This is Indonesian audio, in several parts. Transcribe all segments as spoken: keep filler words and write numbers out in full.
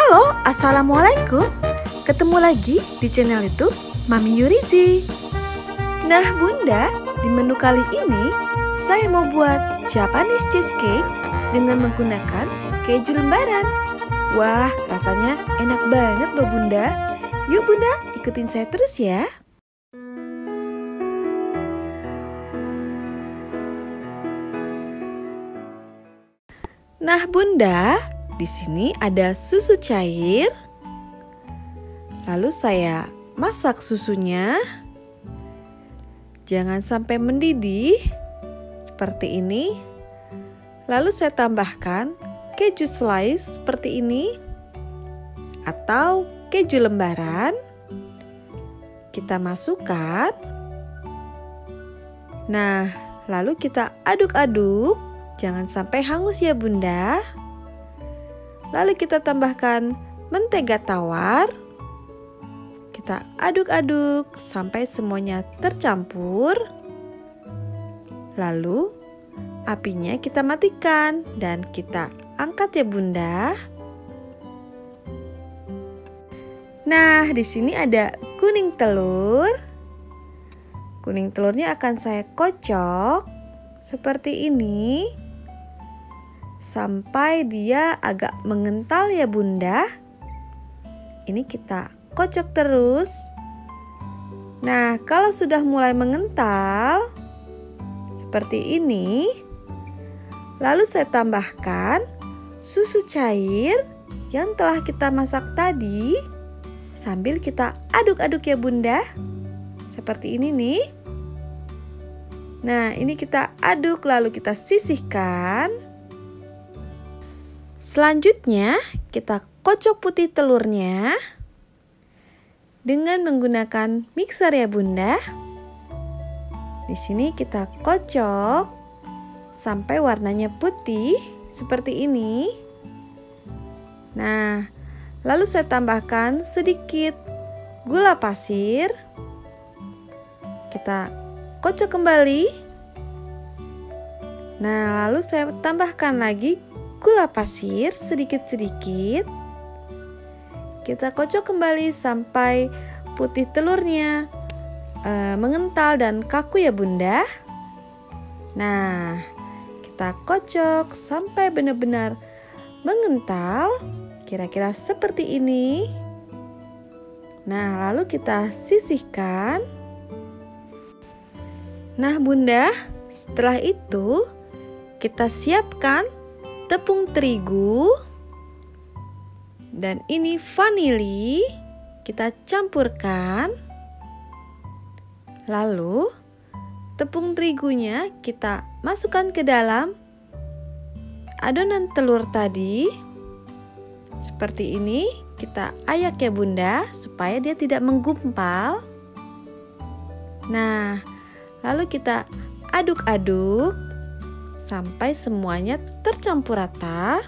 Halo, Assalamualaikum. Ketemu lagi di channel YouTube Mami Yurizi. Nah bunda, di menu kali ini saya mau buat Japanese cheesecake dengan menggunakan keju lembaran. Wah, rasanya enak banget loh bunda. Yuk bunda, ikutin saya terus ya. Nah bunda, di sini ada susu cair. Lalu saya masak susunya. Jangan sampai mendidih seperti ini. Lalu saya tambahkan keju slice seperti ini atau keju lembaran. Kita masukkan. Nah, lalu kita aduk-aduk. Jangan sampai hangus ya bunda. Lalu kita tambahkan mentega tawar. Kita aduk-aduk sampai semuanya tercampur. Lalu apinya kita matikan dan kita angkat ya bunda. Nah, di sini ada kuning telur. Kuning telurnya akan saya kocok seperti ini. Sampai dia agak mengental ya bunda. Ini kita kocok terus. Nah, kalau sudah mulai mengental seperti ini, lalu saya tambahkan susu cair yang telah kita masak tadi. Sambil kita aduk-aduk ya bunda. Seperti ini nih. Nah, ini kita aduk lalu kita sisihkan. Selanjutnya, kita kocok putih telurnya dengan menggunakan mixer ya bunda. Di sini kita kocok sampai warnanya putih seperti ini. Nah, lalu saya tambahkan sedikit gula pasir. Kita kocok kembali. Nah, lalu saya tambahkan lagi gula pasir sedikit-sedikit. Kita kocok kembali sampai putih telurnya e, mengental dan kaku ya bunda. Nah, kita kocok sampai benar-benar mengental, kira-kira seperti ini. Nah, lalu kita sisihkan. Nah bunda, setelah itu kita siapkan tepung terigu dan ini vanili. Kita campurkan. Lalu tepung terigunya kita masukkan ke dalam adonan telur tadi. Seperti ini. Kita ayak ya bunda supaya dia tidak menggumpal. Nah, lalu kita aduk-aduk sampai semuanya tercampur rata.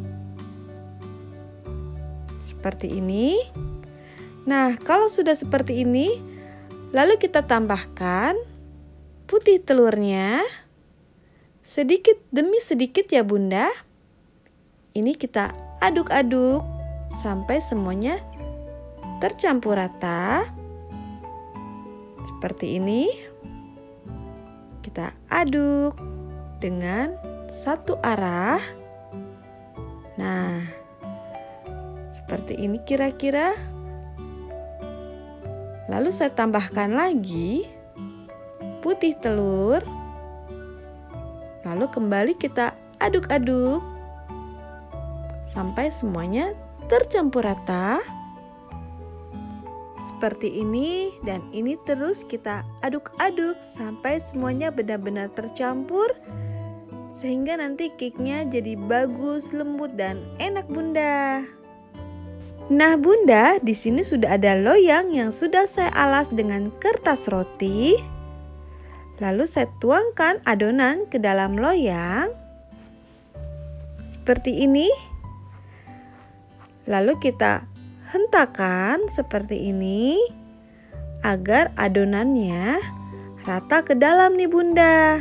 Seperti ini. Nah, kalau sudah seperti ini, lalu kita tambahkan putih telurnya. Sedikit demi sedikit ya bunda. Ini kita aduk-aduk sampai semuanya tercampur rata. Seperti ini. Kita aduk dengan satu arah. Nah, seperti ini kira-kira. Lalu saya tambahkan lagi putih telur. Lalu kembali kita aduk-aduk sampai semuanya tercampur rata. Seperti ini dan ini terus kita aduk-aduk sampai semuanya benar-benar tercampur. Sehingga nanti cake-nya jadi bagus, lembut dan enak bunda. Nah bunda, di sini sudah ada loyang yang sudah saya alas dengan kertas roti. Lalu saya tuangkan adonan ke dalam loyang. Seperti ini. Lalu kita hentakan seperti ini agar adonannya rata ke dalam nih bunda.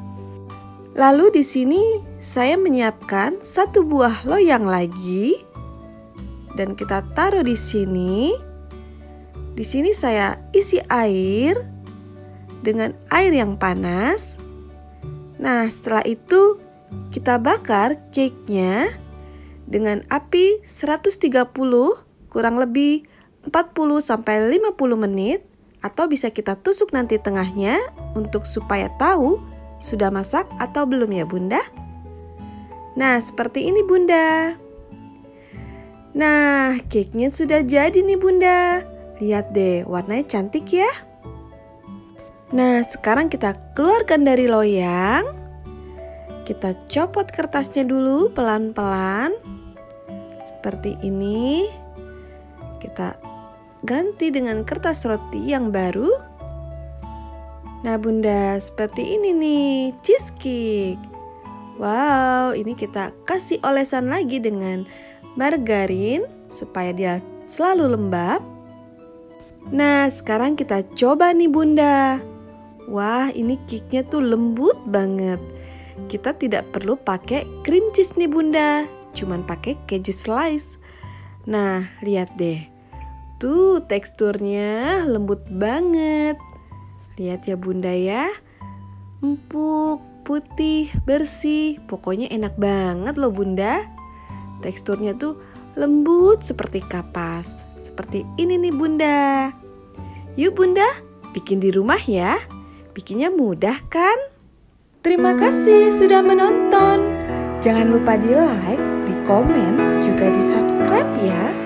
Lalu di sini saya menyiapkan satu buah loyang lagi. dan kita taruh di sini. Di sini saya isi air dengan air yang panas. Nah, setelah itu kita bakar cake-nya dengan api seratus tiga puluh kurang lebih empat puluh sampai lima puluh menit, atau bisa kita tusuk nanti tengahnya untuk supaya tahu sudah masak atau belum ya Bunda. Nah, seperti ini Bunda. Nah, cake-nya sudah jadi nih Bunda. Lihat deh, warnanya cantik ya. Nah, sekarang kita keluarkan dari loyang. Kita copot kertasnya dulu pelan-pelan. Seperti ini. Kita ganti dengan kertas roti yang baru. Nah Bunda, seperti ini nih, cheesecake. Wow, ini kita kasih olesan lagi dengan margarin supaya dia selalu lembab. Nah, sekarang kita coba nih Bunda. Wah, ini cake-nya tuh lembut banget. Kita tidak perlu pakai cream cheese nih Bunda, cuman pakai keju slice. Nah, lihat deh. Tuh, teksturnya lembut banget. Lihat ya Bunda ya. Empuk, putih, bersih. Pokoknya enak banget loh Bunda. Teksturnya tuh lembut seperti kapas. Seperti ini nih Bunda. Yuk Bunda, bikin di rumah ya. Bikinnya mudah kan? Terima kasih sudah menonton. Jangan lupa di like, di komen, juga di subscribe ya.